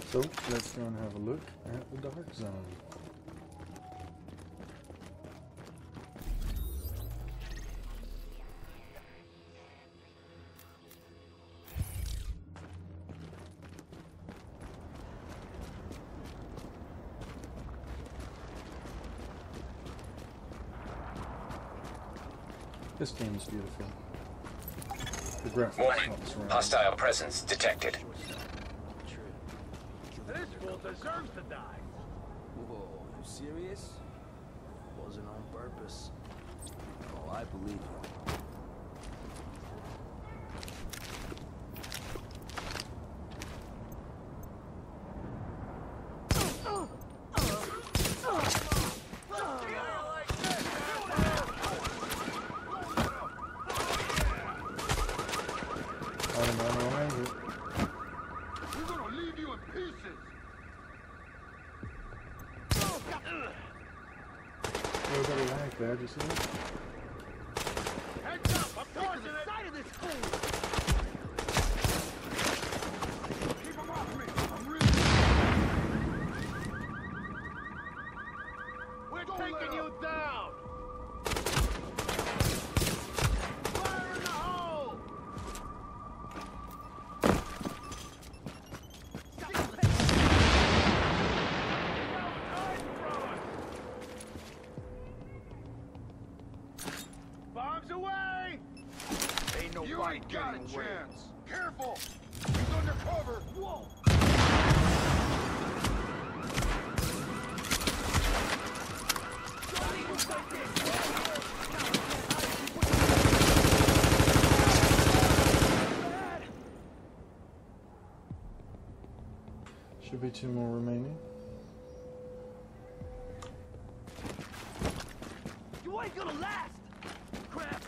So let's go and have a look at the Dark Zone. This game is beautiful. The graphics. Warning. Hostile presence detected. This fool deserves to die. Whoa, you serious? Wasn't on purpose. Oh, I believe you. We're gonna leave you in pieces. Everybody like that, you see that? Heads up! I'm tossing it! Side of this fool! Keep him off me! I'm really... We're taking you down! Fire in the hole! Bombs away! Ain't no you ain't got a chance. Careful! He's under cover. Whoa! Should be 2 more remaining. You ain't gonna last! Crap!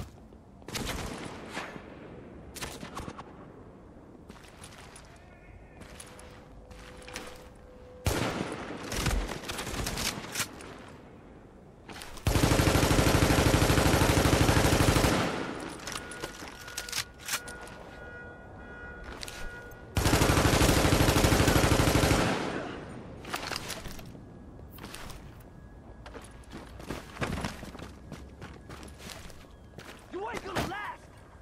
You ain't gonna last!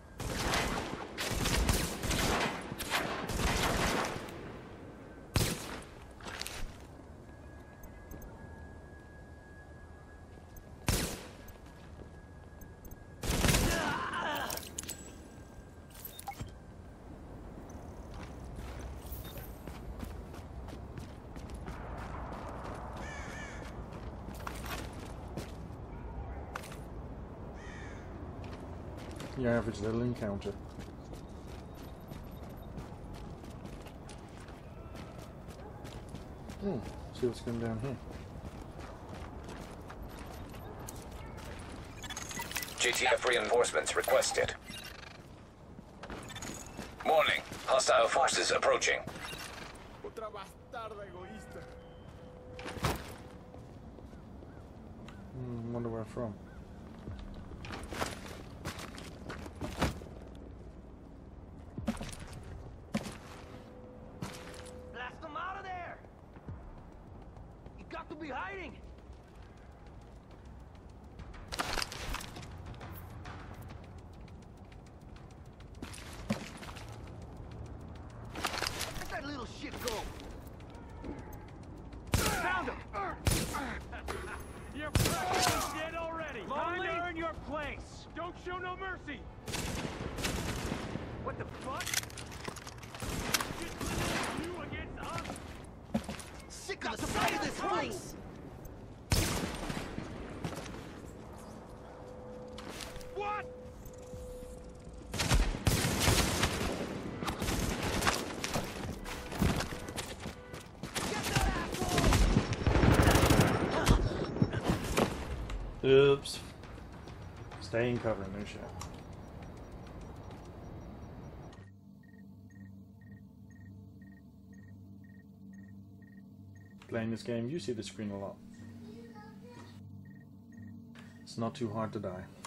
Your average little encounter. See what's going down here. GTF reinforcements requested. Warning. Hostile forces approaching. Otra bastarda egoísta. Wonder where from. Blast them out of there! You got to be hiding! Let that little shit go! Found him! You're practically dead already! Time to earn your place! Don't show no mercy! What the fuck? You against us? Sick of the sight of this place! What? Get that asshole! Oops. Stay in cover, no shit. Playing this game, you see the screen a lot. It's not too hard to die.